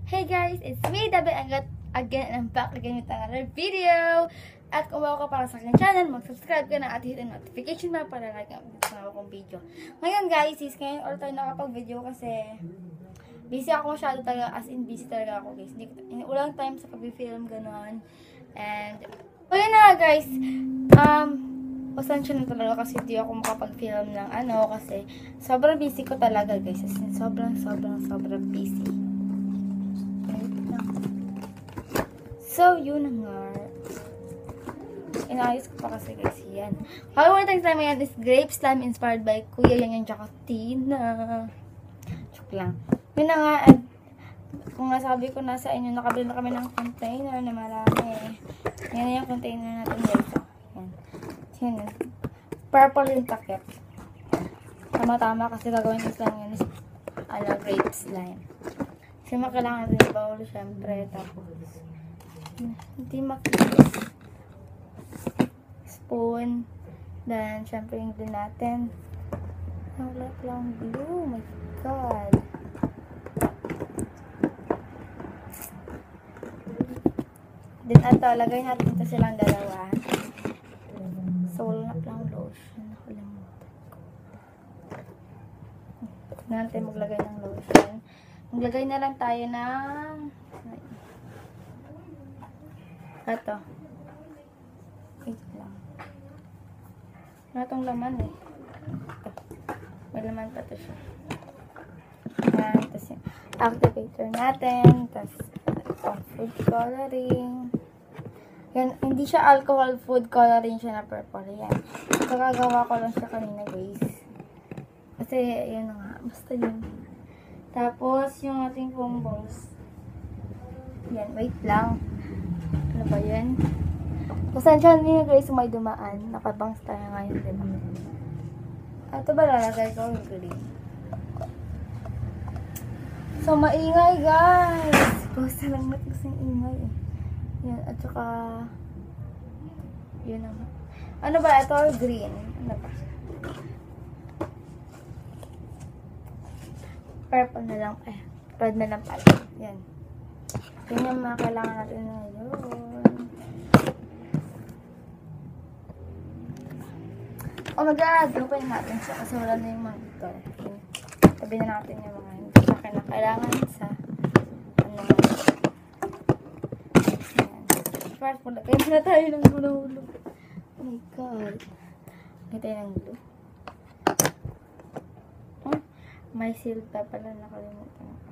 Hey guys, it's me, Dabe again, and I'm back again with another video. At kung bago ka para sa aking channel, mag-subscribe ka na at hit ang notification bell para like ang akong video. Ngayon guys, ngayon all tayo nakapag-video kasi busy ako masyado talaga, as in busy talaga ako guys. Ulang time sa pag-film, ganon. And, ayun na guys, pasensya na talaga kasi hindi ako makapag-film ng kasi sobrang busy ko talaga guys. As in, sobrang busy. So, yun na nga. Inayos ko pa kasi guys yan. However, next time yan is grape slime inspired by Kuya Yanyan Jacutina. Joke lang. Yun na nga. At kung nasabi ko na sa inyo, nakabili na kami ng container na marami. Yan na yung container natin guys. Yan. Yan. Purple yung takip. Tama-tama kasi gagawin yung slime yan is grape slime. Kasi makailangan rin yung bowl syempre. Tapos hindi makikis. Spoon. Then, syempre yung glue natin. Wala lang glue. Oh my God. Then, lagay natin ito silang dalawa. So, wala lang lotion. Nakalimutan ko. Tignan natin maglagay ng lotion. Maglagay na lang tayo ng ito. Wait lang. Wala itong laman eh. Ito. May laman pa ito siya. Yan. Tapos yung activator natin. Tapos food coloring. Yan. Hindi siya alcohol food coloring siya na purple. Yan. Kagagawa ko lang siya kanina guys. Kasi yun na nga. Basta yun. Tapos yung ating foam balls. Yan. Wait lang. Ano ba yan? Pasensya niyo guys, may dumaan. Nakabangs tayo ngayon, diba? Ito ba lalagay ko yung green? So, maingay guys! Basta lang matis yung ingay eh. Yan, at saka yun naman. Ano ba? Ito green. Ano ba? Purple na lang. Red na lang pala. Yan. Yan yung mga kailangan natin ngayon. Oh my God! Lupain natin siya kasi wala na yung mga ito. Tabi na natin yung mga hindi siya kailangan sa First, kaya na tayo ng gulo-gulo. Oh my God. Kaya tayo ng gulo. Oh, may seal pa pala. Nakalimutan ko.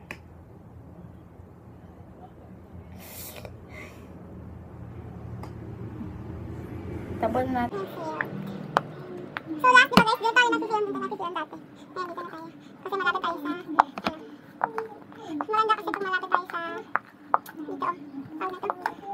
Tapos natin. So last, diba guys, dito tayo nag-film dati. Ayan, dito na tayo. Kasi malapit tayo sa, mas maganda kasi pag malapit tayo sa, dito, tawag na to.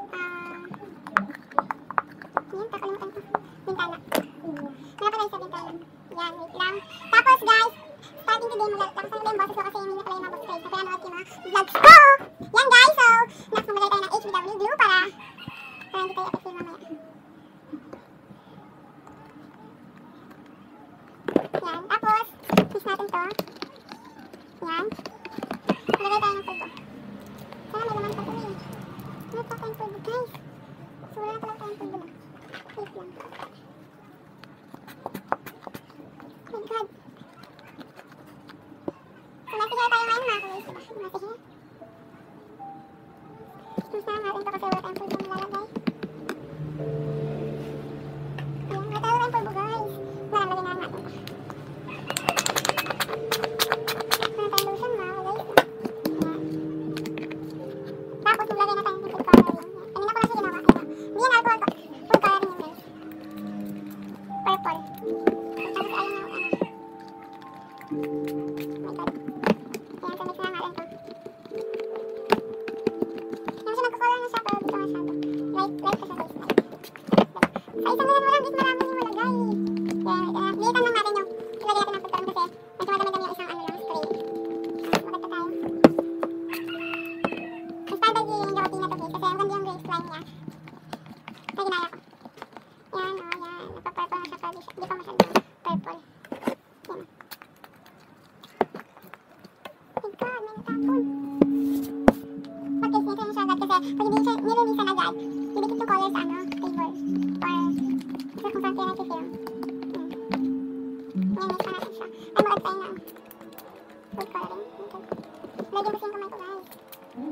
Ayan, kakalimutan ko. Bintana. Malapit tayo sa bintana. Yan, wait lang. Tapos guys, starting today, lakas na yung boses ko kasi hindi na pala yung mga boses ko. So, kaya nanood yung mga vlogs ko. Yan guys, so, next maglagay tayo ng HBW glue para hindi tayo epicil mamaya. Yan. Tapos, mix natin to. Yan. Lagay tayo ng pulbo. Sana may laman pa ito eh. Ano pa tayong pulbo guys? So, wala na pala tayong pulbo na. Wait lang. Oh my God. So, masigaw tayo ngayon mga kulis, diba? Masigaw. Mix na natin ito kasi wala tayong pulbo na lalagay. Ayan. Wala tayong pulbo guys. Lagyan na natin ito. pag hindi siya nilinisan agad, didikit yung color sa ano, table. Or, kung saan kaya natin-film. Yan, mix na natin siya. Ay, mag-add tayo ng food coloring. Okay. Lagyan kasi yung kamay ko, guys. Yan.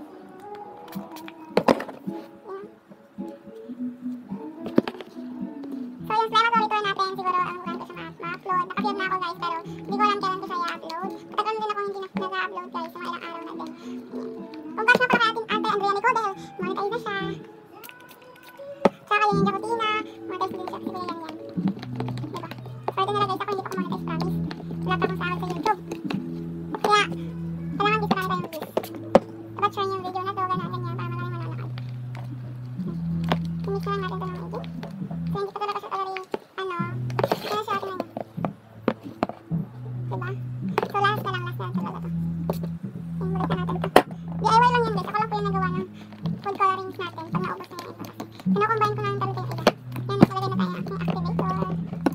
So, yung slime authority natin, siguro ang ulan ko siya ma-upload. Nakafilm na ako, guys, pero hindi ko alam kailan ko siya i-upload. Matagal na din ako hindi nag-upload, guys, sa mga ilang araw na din. Congrats nga pala kay Ate Andrea Nicole dahil monetize na siya. Tsaka yun yung Jacutina, monetize din siya kasi kuya Yanyan. Diba? So, ito nila guys, ako hindi pa monetize, promise. Wala pa akong sahod sa YouTube. Kaya, kailangan dito lang tayong views. Dapat share yung video na to, ganyan, para maraming manonood. Imix na lang natin ito ng maigi. So, hindi pa talaga siya talaga ano, ito na siya atin na niya. Diba? So, last na lang talaga to. Yung mulit na natin ito. DIY lang yan guys, ako lang po yung nagawa ng food colorings natin pag naubos na yung ito kasi. Pinakombine ko na ng talaga yung iba. Yan, nakalagay na tayo ang aking activator.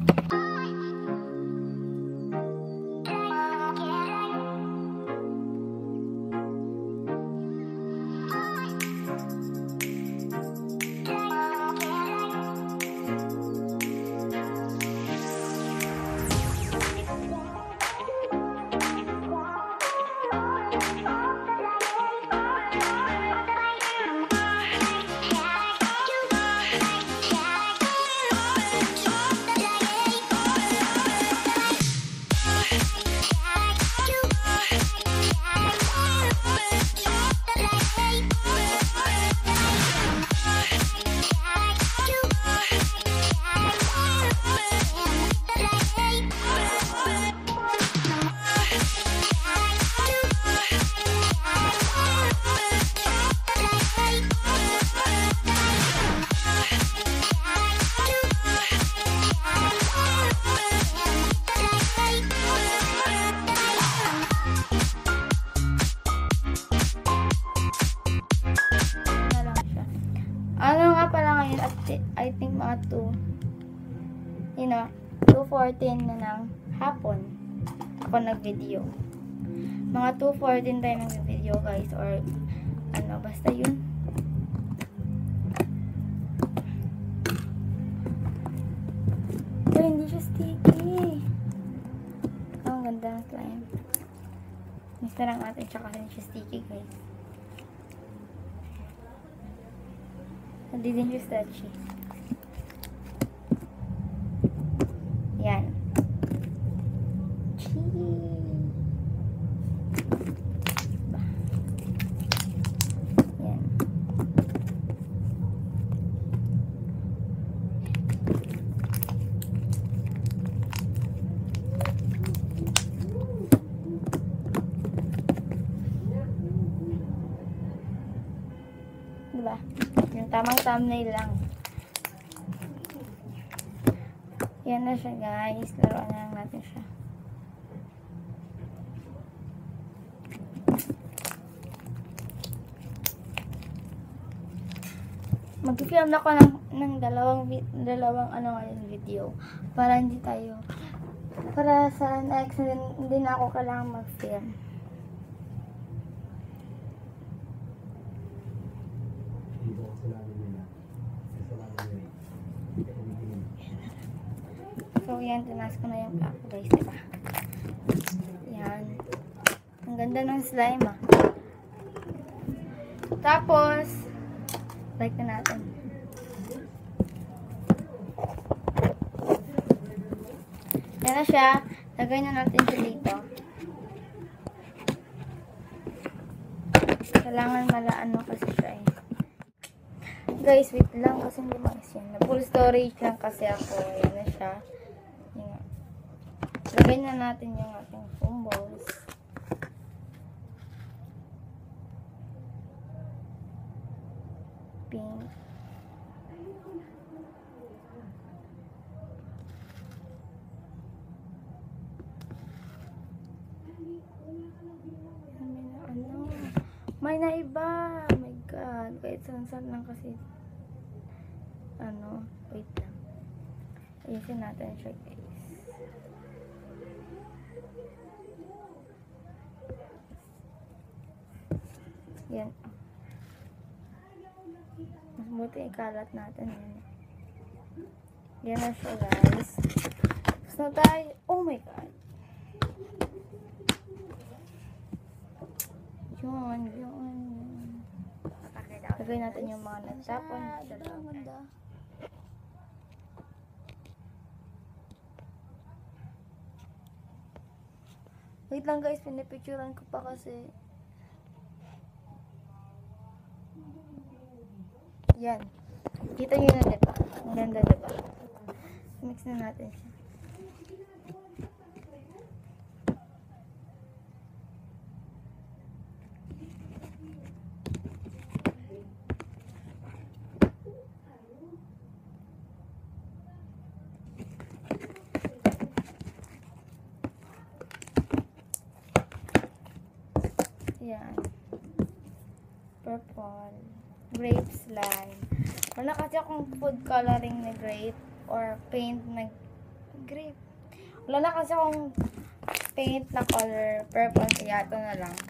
Ano nga pala ngayon, I think mga 2:14 na ng hapon ako nag-video. Mga 2:14 tayo nag-video guys, or ano, basta yun. Pero hindi siya sticky. Ang ganda ng slime. Mixer lang natin, tsaka hindi siya sticky guys. Hindi din siya stretchy. Yan. Yan. Diba? Yung tamang thumbnail lang. Yan na siya guys. Laruan na lang natin siya. Mag-film ako ng dalawang ano ngayon video. Para hindi tayo, para sa next hindi na ako kailangan mag-film. So, yan. Tinas ko na yung plato, guys. Diba? Yan. Ang ganda ng slime, ah. Tapos, like na natin. Yan na siya. Lagay na natin siya dito. Kailangan malaano kasi siya, eh. Guys, wait lang kasi hindi maayos yan. Na full storage lang kasi ako. Yan na siya. Yan. Lagay na natin yung ating foam balls. Pink. May naiba. Oh my God. Kahit saan-saan lang kasi. Ano. Wait lang. Ayusin natin siya, guys. Yan. Buti ikalat natin yun. Yan na siya, guys. Tapos na tayo. Oh my God. Yun. Lagay natin yung mga nagtapon. Wait lang guys, pinipicturean ko pa kasi. Yan. Kita nyo na diba? Ang ganda diba? Mix na natin siya. Yan. Purple. Grape slime. Wala kasi akong food coloring na grape or paint na grape. Wala na kasi akong paint na color purple. Kaya ito na lang.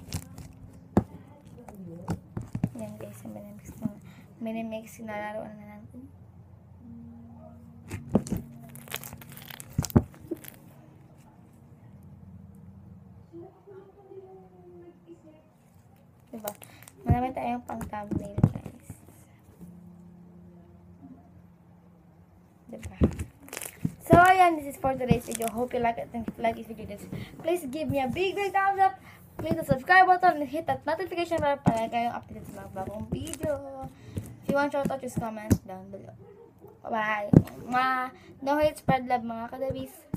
Yan guys. Minimix. Sinalaroan na natin. Diba? Marami tayong pang thumbnail, guys. Diba? So, ayan. This is for today's video. Hope you like it. And if you like this video, please give me a big thumbs up. Click the subscribe button and hit that notification bell para kayong updated sa mga bagong video. If you want shoutout, just comment down below. Bye. No hate, spread love, mga kadabis.